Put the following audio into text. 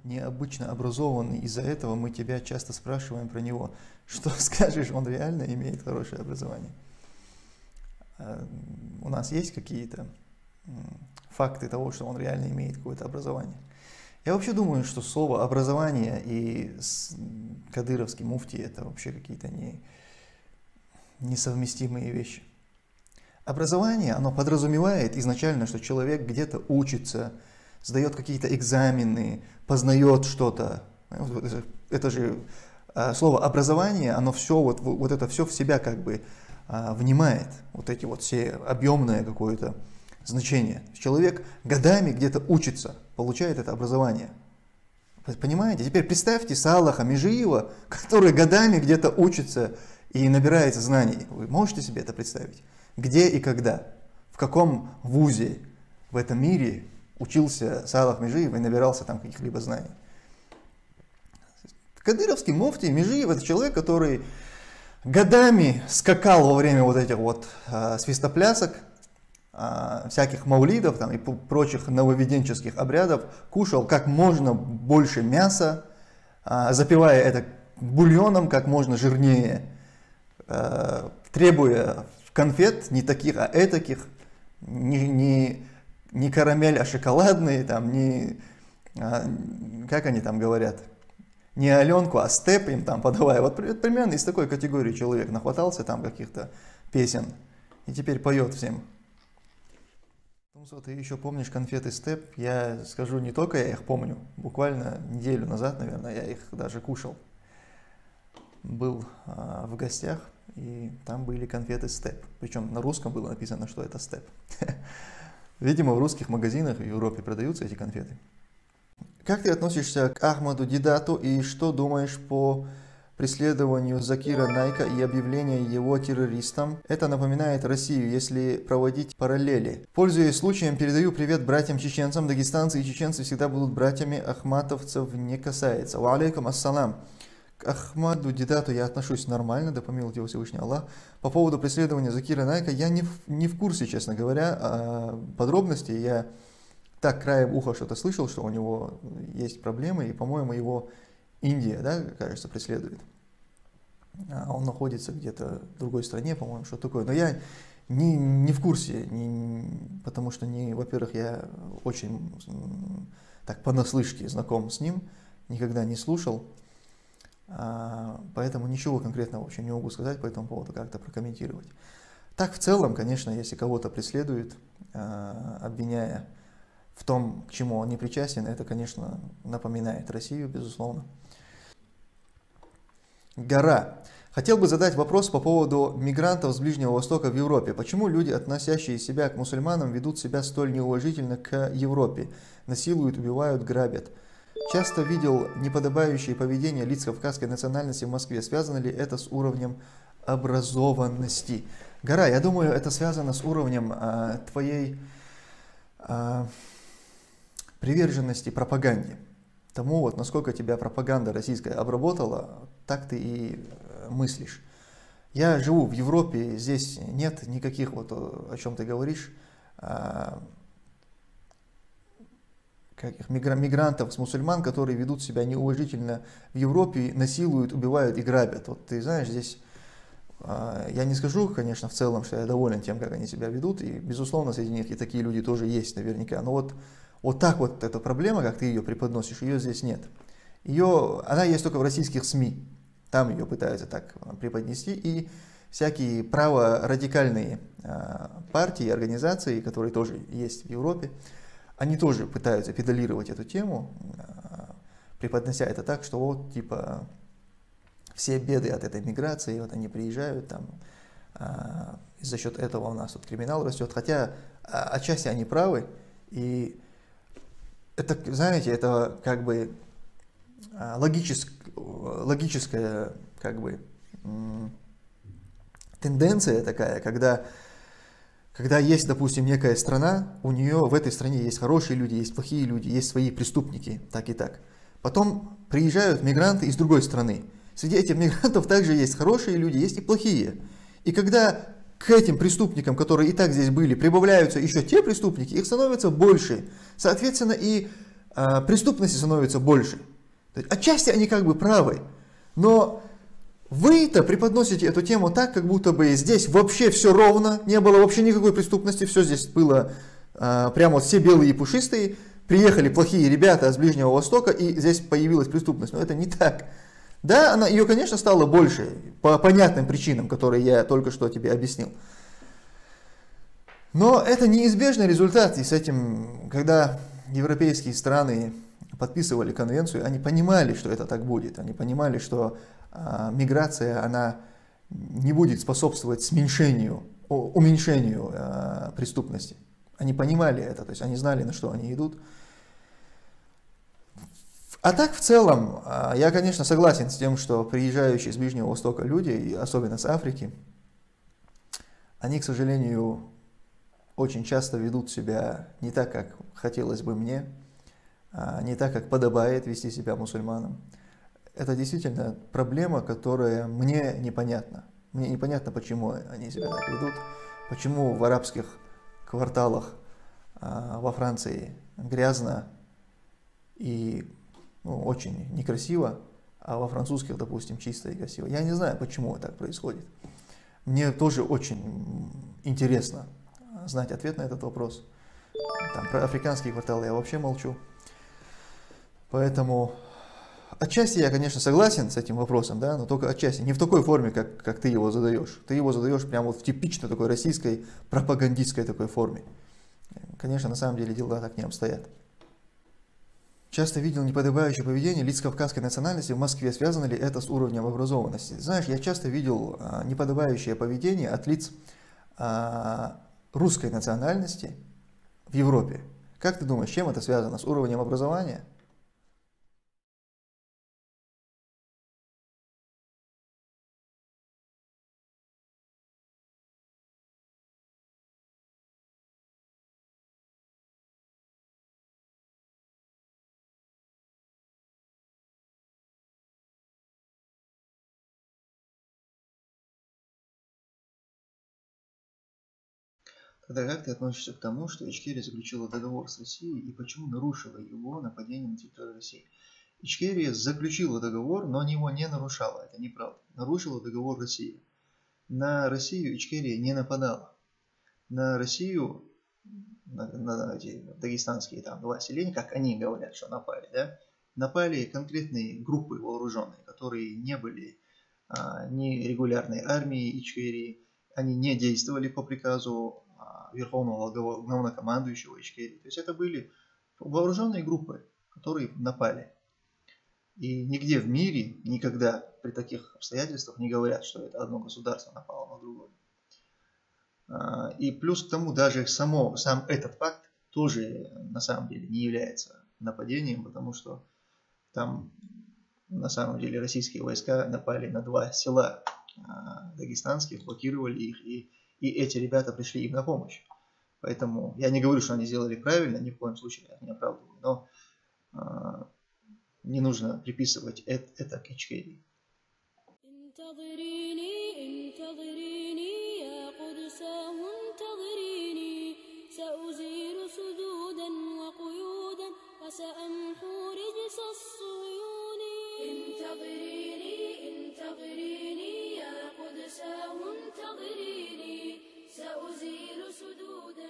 необычно образованный, из-за этого мы тебя часто спрашиваем про него. Что скажешь, он реально имеет хорошее образование? У нас есть какие-то факты того, что он реально имеет какое-то образование? Я вообще думаю, что слово «образование» и кадыровский муфти – это вообще какие-то несовместимые вещи. Образование, оно подразумевает изначально, что человек где-то учится, сдает какие-то экзамены, познает что-то. Это же слово «образование», оно все, вот это все в себя как бы внимает, вот эти вот все объемное какое-то значение. Человек годами где-то учится, получает это образование. Понимаете? Теперь представьте Салаха Межиева, который годами где-то учится и набирается знаний. Вы можете себе это представить? Где и когда? В каком вузе в этом мире учился Салах Межиев и набирался там каких-либо знаний? Кадыровский муфти Межиев — это человек, который годами скакал во время вот этих вот свистоплясок, всяких маулидов там, и прочих нововведенческих обрядов, кушал как можно больше мяса, запивая это бульоном как можно жирнее, требуя конфет не таких, а этаких, не карамель, а шоколадные, там, не, как они там говорят, не Аленку, а степ им там подавая. Вот примерно из такой категории человек нахватался там каких-то песен и теперь поет всем. Ты еще помнишь конфеты Степ? Я скажу, не только я их помню, буквально неделю назад, наверное, я их даже кушал. Был в гостях, и там были конфеты Степ. Причем на русском было написано, что это Степ. Видимо, в русских магазинах в Европе продаются эти конфеты. Как ты относишься к Ахмаду Дидату и что думаешь по преследованию Закира Найка и объявлению его террористом? Это напоминает Россию, если проводить параллели. Пользуясь случаем, передаю привет братьям-чеченцам. Дагестанцы и чеченцы всегда будут братьями, ахматовцев не касается. Ва алейкум ассалам. К Ахмаду Дидату я отношусь нормально, да помилует его Всевышний Аллах. По поводу преследования Закира Найка я не в курсе, честно говоря, подробностей. Я так краем уха что-то слышал, что у него есть проблемы, и, по-моему, его Индия, да, кажется, преследует. Он находится где-то в другой стране, по-моему, что такое. Но я не в курсе, потому что, во-первых, я очень так понаслышке знаком с ним, никогда не слушал. Поэтому ничего конкретного вообще не могу сказать по этому поводу, как-то прокомментировать. Так, в целом, конечно, если кого-то преследуют, обвиняя в том, к чему он не причастен, это, конечно, напоминает Россию, безусловно. Гора. Хотел бы задать вопрос по поводу мигрантов с Ближнего Востока в Европе. Почему люди, относящие себя к мусульманам, ведут себя столь неуважительно к Европе? Насилуют, убивают, грабят. Часто видел неподобающее поведение лиц кавказской национальности в Москве. Связано ли это с уровнем образованности? Гора, я думаю, это связано с уровнем твоей приверженности пропаганде. Тому, вот, насколько тебя пропаганда российская обработала, так ты и мыслишь. Я живу в Европе, здесь нет никаких, вот, о чем ты говоришь, мигрантов с мусульман, которые ведут себя неуважительно в Европе, насилуют, убивают и грабят. Вот ты знаешь, здесь я не скажу, конечно, в целом, что я доволен тем, как они себя ведут, и, безусловно, среди них и такие люди тоже есть наверняка, но вот так вот эта проблема, как ты ее преподносишь, ее здесь нет. Она есть только в российских СМИ, там ее пытаются так преподнести, и всякие праворадикальные партии, организации, которые тоже есть в Европе, они тоже пытаются педалировать эту тему, преподнося это так, что вот типа все беды от этой миграции, вот они приезжают там, и за счет этого у нас тут криминал растет, хотя отчасти они правы, и это, знаете, это как бы логическая как бы тенденция такая, когда есть, допустим, некая страна, у нее в этой стране есть хорошие люди, есть плохие люди, есть свои преступники, так и так. Потом приезжают мигранты из другой страны. Среди этих мигрантов также есть хорошие люди, есть и плохие. И когда к этим преступникам, которые и так здесь были, прибавляются еще те преступники, их становится больше. Соответственно, и преступности становится больше. То есть, отчасти они как бы правы, но вы-то преподносите эту тему так, как будто бы здесь вообще все ровно, не было вообще никакой преступности, все здесь было прямо вот все белые и пушистые, приехали плохие ребята с Ближнего Востока, и здесь появилась преступность. Но это не так. Да, ее, конечно, стало больше, по понятным причинам, которые я только что тебе объяснил. Но это неизбежный результат, и с этим, когда европейские страны подписывали конвенцию, они понимали, что это так будет, они понимали, что миграция, она не будет способствовать уменьшению преступности. Они понимали это, то есть они знали, на что они идут. А так в целом, я, конечно, согласен с тем, что приезжающие с Ближнего Востока люди, и особенно с Африки, они, к сожалению, очень часто ведут себя не так, как хотелось бы мне, не так, как подобает вести себя мусульманам. Это действительно проблема, которая мне непонятна. Мне непонятно, почему они себя так ведут, почему в арабских кварталах во Франции грязно и очень некрасиво, а во французских, допустим, чисто и красиво. Я не знаю, почему так происходит. Мне тоже очень интересно знать ответ на этот вопрос. Там, про африканские кварталы я вообще молчу. Поэтому отчасти я, конечно, согласен с этим вопросом, да, но только отчасти. Не в такой форме, как ты его задаешь. Ты его задаешь прямо вот в типично такой российской пропагандистской такой форме. Конечно, на самом деле дела так не обстоят. Часто видел неподобающее поведение лиц кавказской национальности в Москве. Связано ли это с уровнем образованности? Знаешь, я часто видел неподобающее поведение от лиц русской национальности в Европе. Как ты думаешь, с чем это связано? С уровнем образования? Тогда как ты относишься к тому, что Ичкерия заключила договор с Россией и почему нарушила его нападением на территорию России? Ичкерия заключила договор, но его не нарушала, это неправда. Нарушила договор России. На Россию Ичкерия не нападала. На Россию, на эти дагестанские там два селения, как они говорят, что напали, да, напали конкретные группы вооруженные, которые не были ни регулярной армией Ичкерии, они не действовали по приказу верховного главнокомандующего Ичкерии. То есть это были вооруженные группы, которые напали. И нигде в мире никогда при таких обстоятельствах не говорят, что это одно государство напало на другое. И плюс к тому, даже сам этот факт тоже на самом деле не является нападением, потому что там на самом деле российские войска напали на два села дагестанских, блокировали их, и эти ребята пришли им на помощь. Поэтому я не говорю, что они сделали правильно, ни в коем случае я не оправдываю, но не нужно приписывать это к Ичкерии. سأزيل سدودا